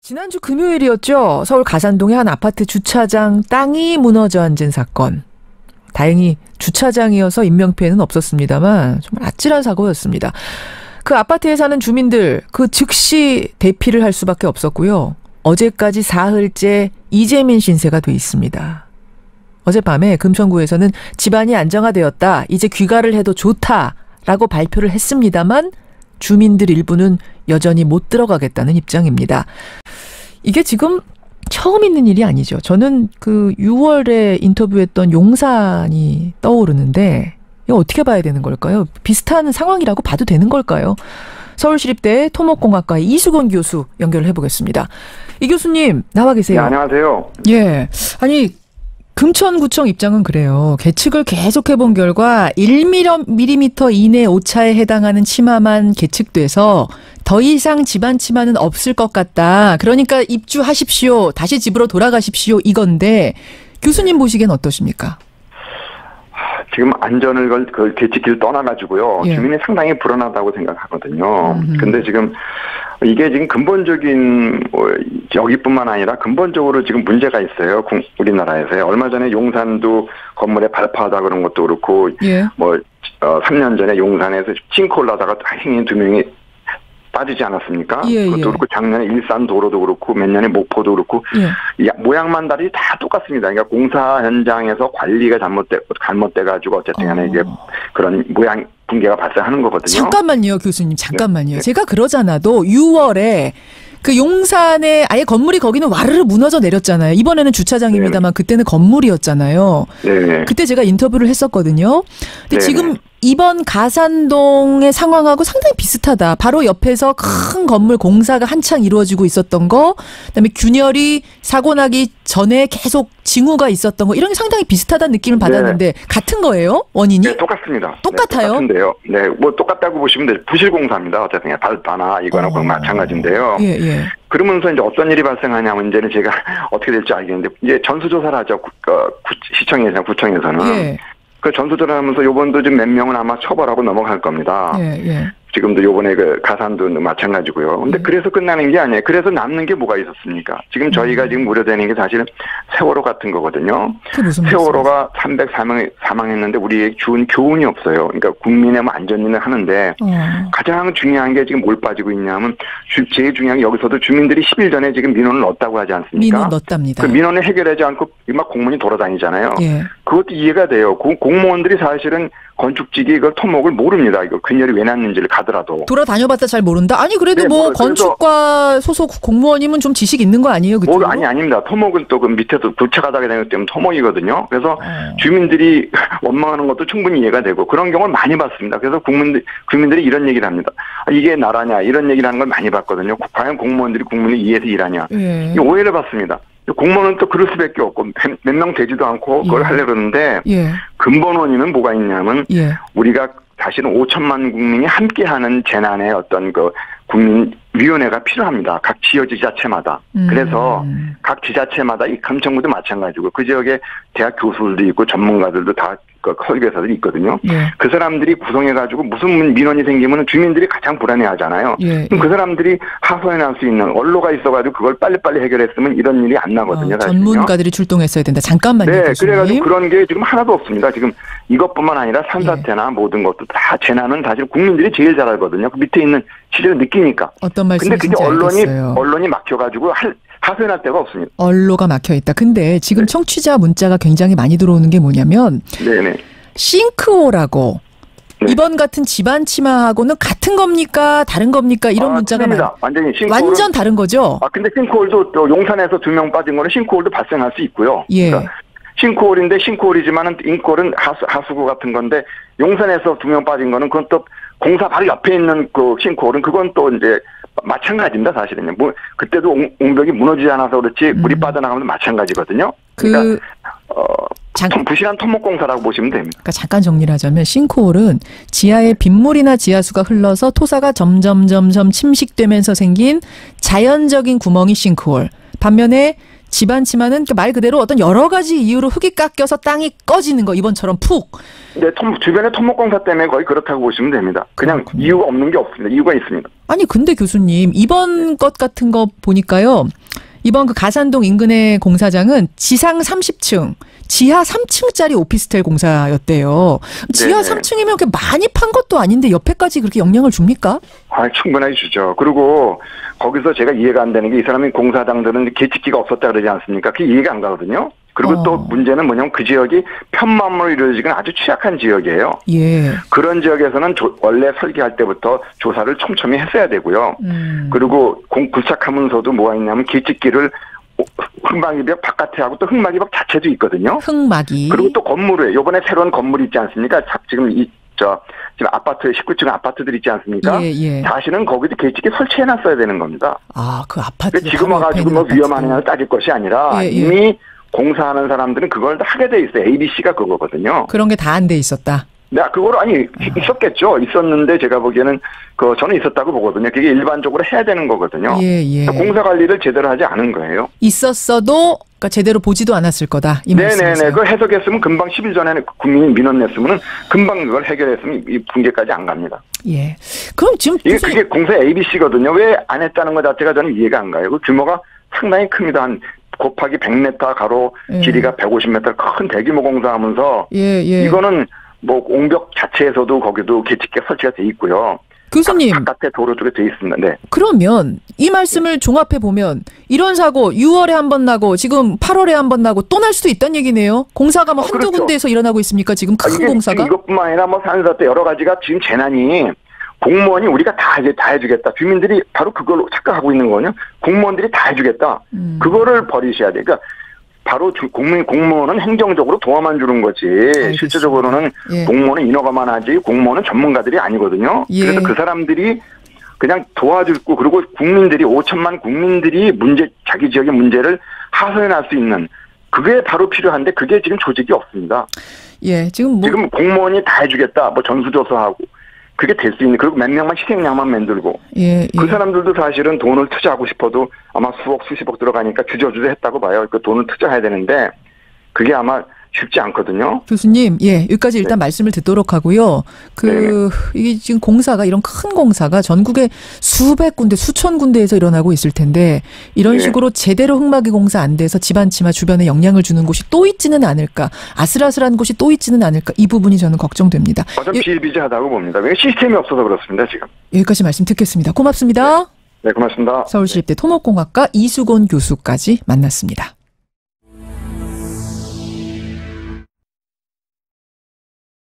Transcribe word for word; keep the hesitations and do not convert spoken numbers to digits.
지난주 금요일이었죠. 서울 가산동의 한 아파트 주차장 땅이 무너져 앉은 사건. 다행히 주차장이어서 인명피해는 없었습니다만 정말 아찔한 사고였습니다. 그 아파트에 사는 주민들 그 즉시 대피를 할 수밖에 없었고요. 어제까지 사흘째 이재민 신세가 돼 있습니다. 어젯밤에 금천구에서는 집안이 안정화되었다. 이제 귀가를 해도 좋다라고 발표를 했습니다만 주민들 일부는 여전히 못 들어가겠다는 입장입니다. 이게 지금 처음 있는 일이 아니죠. 저는 그 유월에 인터뷰했던 용산이 떠오르는데 이거 어떻게 봐야 되는 걸까요? 비슷한 상황이라고 봐도 되는 걸까요? 서울시립대 토목공학과의 이수건 교수 연결을 해보겠습니다. 이 교수님 나와 계세요. 네, 안녕하세요. 예, 아니 금천구청 입장은 그래요. 계측을 계속해본 결과 일 밀리미터 이내 오차에 해당하는 치마만 계측돼서 더 이상 집안 치마는 없을 것 같다. 그러니까 입주하십시오. 다시 집으로 돌아가십시오. 이건데 교수님 보시기엔 어떠십니까? 지금 안전을 걸, 그 계측기를 떠나가지고요. 예. 주민이 상당히 불안하다고 생각하거든요. 음흠. 근데 지금 이게 지금 근본적인 뭐 여기뿐만 아니라 근본적으로 지금 문제가 있어요. 우리나라에서요. 얼마 전에 용산도 건물에 발파하다 그런 것도 그렇고 예. 뭐 어, 삼 년 전에 용산에서 싱크홀 하다가 행인 두 명이 빠지지 않았습니까? 예, 그것도 예. 그렇고 작년에 일산 도로도 그렇고 몇 년에 목포도 그렇고 예. 야, 모양만 다르지 다 똑같습니다. 그러니까 공사 현장에서 관리가 잘못돼 잘못돼 가지고 어쨌든 간에 어. 이게 그런 모양 붕괴가 발생하는 거거든요. 잠깐만요, 교수님. 잠깐만요. 네. 제가 그러잖아도 유월에 그 용산에 아예 건물이 거기는 와르르 무너져 내렸잖아요. 이번에는 주차장입니다만 그때는 건물이었잖아요. 네. 그때 제가 인터뷰를 했었거든요. 근데 네네. 지금 이번 가산동의 상황하고 상당히 비슷하다. 바로 옆에서 큰 건물 공사가 한창 이루어지고 있었던 거, 그다음에 균열이 사고 나기 전에 계속 징후가 있었던 거, 이런 게 상당히 비슷하다는 느낌을 받았는데 네. 같은 거예요? 원인이? 네, 똑같습니다. 똑같아요? 네, 똑같은데요. 네, 뭐 똑같다고 보시면 돼요. 부실공사입니다. 어쨌든 발파나 이거나 어. 마찬가지인데요. 예, 예. 그러면서 이제 어떤 일이 발생하냐 문제는 제가 어떻게 될지 알겠는데 이제 전수조사를 하죠. 구, 어, 구, 시청에서 구청에서는. 예. 그 전수조사를 하면서 요번도 지금 몇 명은 아마 처벌하고 넘어갈 겁니다. 예, 예. 지금도 요번에 그 가산도 마찬가지고요. 근데 음. 그래서 끝나는 게 아니에요. 그래서 남는 게 뭐가 있었습니까? 지금 저희가 음. 지금 우려되는 게 사실은 세월호 같은 거거든요. 그게 무슨 세월호가 삼백사 명 사망했는데 우리에게 준 교훈이 없어요. 그러니까 국민의 뭐 안전을 하는데 어. 가장 중요한 게 지금 뭘 빠지고 있냐면 주, 제일 중요한 게 여기서도 주민들이 십 일 전에 지금 민원을 넣었다고 하지 않습니까? 민원 넣었답니다. 그 민원을 해결하지 않고 막 공무원이 돌아다니잖아요. 예. 그것도 이해가 돼요. 고, 공무원들이 사실은 건축직이 이걸 토목을 모릅니다. 이거 균열이 왜 났는지를 가더라도. 돌아다녀봤자 잘 모른다? 아니 그래도 네, 뭐 뭐, 건축과 소속 공무원이면 좀 지식 있는 거 아니에요? 그쪽으로? 뭐, 아니, 아닙니다. 토목은 또 그 밑에서 부채가 다게 되기 때문에 토목이거든요. 그래서 어. 주민들이 원망하는 것도 충분히 이해가 되고 그런 경우를 많이 봤습니다. 그래서 국민들, 국민들이 이런 얘기를 합니다. 아, 이게 나라냐 이런 얘기를 하는 걸 많이 봤거든요. 과연 공무원들이 국민을 이해해서 일하냐. 예. 이 오해를 받습니다. 공무원은 또 그럴 수밖에 없고 몇 명 되지도 않고 그걸 예. 하려고 그러는데 예. 근본 원인은 뭐가 있냐면 예. 우리가 사실은 오천만 국민이 함께하는 재난의 어떤 그 국민위원회가 필요합니다. 각 지역 지자체마다. 음. 그래서 각 지자체마다 이 금천구도 마찬가지고 그 지역에 대학 교수들도 있고 전문가들도 다 그 설계사들이 있거든요. 예. 그 사람들이 구성해가지고 무슨 민원이 생기면 주민들이 가장 불안해하잖아요. 예. 그럼 그 사람들이 하소연할 수 있는 언로가 있어가지고 그걸 빨리빨리 해결했으면 이런 일이 안 나거든요. 어, 사실은요. 전문가들이 출동했어야 된다. 잠깐만요. 네, 교수님. 그래가지고 그런 게 지금 하나도 없습니다. 지금 이것뿐만 아니라 산사태나 예. 모든 것도 다 재난은 사실 국민들이 제일 잘 알거든요. 그 밑에 있는 실제로 느끼니까. 어떤 말씀이신지 근데 그게 언론이 알겠어요. 언론이 막혀가지고 할, 하소연할 데가 없습니다. 언로가 막혀 있다. 근데 지금 네. 청취자 문자가 굉장히 많이 들어오는 게 뭐냐면 네네. 싱크홀하고 네. 이번 같은 집안 치마하고는 같은 겁니까? 다른 겁니까? 이런 아, 문자가 많이. 완전히 싱크홀은, 완전 다른 거죠? 아 근데 싱크홀도 또 용산에서 두 명 빠진 거는 싱크홀도 발생할 수 있고요. 예. 그러니까 싱크홀인데 싱크홀이지만은 인콜은 하수, 하수구 같은 건데 용산에서 두 명 빠진 거는 그건 또 공사 바로 옆에 있는 그 싱크홀은 그건 또 이제 마찬가지입니다, 사실은요. 뭐 그때도 옹, 옹벽이 무너지지 않아서 그렇지 물이 음. 빠져나가면 마찬가지거든요. 그 그러니까 어, 장, 좀 부실한 토목공사라고 보시면 됩니다. 그러니까 잠깐 정리를 하자면 싱크홀은 지하에 빗물이나 지하수가 흘러서 토사가 점점 점점 침식되면서 생긴 자연적인 구멍이 싱크홀. 반면에 집안 치마는 말 그대로 어떤 여러 가지 이유로 흙이 깎여서 땅이 꺼지는 거 이번처럼 푹. 네, 토, 주변의 토목공사 때문에 거의 그렇다고 보시면 됩니다. 그냥 그렇군요. 이유가 없는 게 없습니다. 이유가 있습니다. 아니 근데 교수님 이번 네. 것 같은 거 보니까요. 이번 그 가산동 인근의 공사장은 지상 삼십 층, 지하 삼 층짜리 오피스텔 공사였대요. 지하 네네. 삼 층이면 그렇게 많이 판 것도 아닌데 옆에까지 그렇게 영향을 줍니까? 아, 충분하게 주죠. 그리고 거기서 제가 이해가 안 되는 게 이 사람이 공사장들은 계측기가 없었다 그러지 않습니까? 그게 이해가 안 가거든요. 그리고 어. 또 문제는 뭐냐면 그 지역이 편만으로 이루어지기는 아주 취약한 지역이에요. 예. 그런 지역에서는 조, 원래 설계할 때부터 조사를 촘촘히 했어야 되고요. 음. 그리고 공 구착하면서도 뭐가 있냐면 계측기를 흙막이벽 바깥에 하고 또 흙막이벽 자체도 있거든요. 흙막이. 그리고 또 건물에 요번에 새로운 건물 있지 않습니까? 지금 이 저 지금 아파트 십구 층 아파트들 있지 않습니까? 예, 예. 사실은 거기도 계측기 설치해놨어야 되는 겁니다. 아, 그 아파트. 지금 와가지고 뭐 위험하느냐를 따질 것이 아니라 예, 예. 이미 공사하는 사람들은 그걸 다 하게 돼 있어요. 에이비씨가 그거거든요. 그런 게 다 안 돼 있었다. 네, 그걸 아니 있었겠죠. 있었는데 제가 보기에는 그 저는 있었다고 보거든요. 그게 일반적으로 해야 되는 거거든요. 예, 예. 공사 관리를 제대로 하지 않은 거예요. 있었어도 그러니까 제대로 보지도 않았을 거다. 이 말씀이세요? 네네네. 그걸 해석했으면 금방 십 일 전에 국민이 민원 냈으면 금방 그걸 해결했으면 이 붕괴까지 안 갑니다. 예. 그럼 지금 이게 그게 공사 에이비씨거든요. 왜 안 했다는 것 자체가 저는 이해가 안 가요. 그 규모가 상당히 큽니다. 한 곱하기 백 미터 가로 예. 길이가 백오십 미터 큰 대규모 공사하면서 예, 예. 이거는 뭐 옹벽 자체에서도 거기도 계측기가 설치가 돼 있고요. 교수님. 바깥에 도로 쪽에 돼 있습니다. 네. 그러면 이 말씀을 종합해 보면 이런 사고 유월에 한 번 나고 지금 팔월에 한 번 나고 또 날 수도 있다는 얘기네요. 공사가 뭐 어, 한두 그렇죠. 군데에서 일어나고 있습니까? 지금 큰 아, 공사가? 이것뿐만 아니라 뭐 산사 때 여러 가지가 지금 재난이 공무원이 우리가 다 이제 다 해주겠다. 주민들이 바로 그걸 착각하고 있는 거냐? 공무원들이 다 해주겠다. 음. 그거를 버리셔야 돼. 그러니까 바로 주, 국민 공무원은 행정적으로 도와만 주는 거지. 알겠습니다. 실제적으로는 예. 공무원은 인허가만 하지 공무원은 전문가들이 아니거든요. 예. 그래서 그 사람들이 그냥 도와주고 그리고 국민들이 오천만 국민들이 문제 자기 지역의 문제를 하소연할 수 있는 그게 바로 필요한데 그게 지금 조직이 없습니다. 예, 지금 뭐 지금 공무원이 다 해주겠다. 뭐 전수조사하고. 그게 될 수 있는 그리고 몇 명만 희생양만 만들고 예, 예. 그 사람들도 사실은 돈을 투자하고 싶어도 아마 수억 수십억 들어가니까 주저주저 했다고 봐요. 그 돈을 투자해야 되는데 그게 아마 쉽지 않거든요. 교수님, 예, 여기까지 일단 네. 말씀을 듣도록 하고요. 그 네네. 이게 지금 공사가 이런 큰 공사가 전국에 수백 군데, 수천 군데에서 일어나고 있을 텐데 이런 네. 식으로 제대로 흙막이 공사 안 돼서 집안 치마 주변에 영향을 주는 곳이 또 있지는 않을까? 아슬아슬한 곳이 또 있지는 않을까? 이 부분이 저는 걱정됩니다. 어, 좀 비일비재하다고 봅니다. 왜 시스템이 없어서 그렇습니다, 지금. 여기까지 말씀 듣겠습니다. 고맙습니다. 네, 네 고맙습니다. 서울시립대 토목공학과 이수곤 교수까지 만났습니다.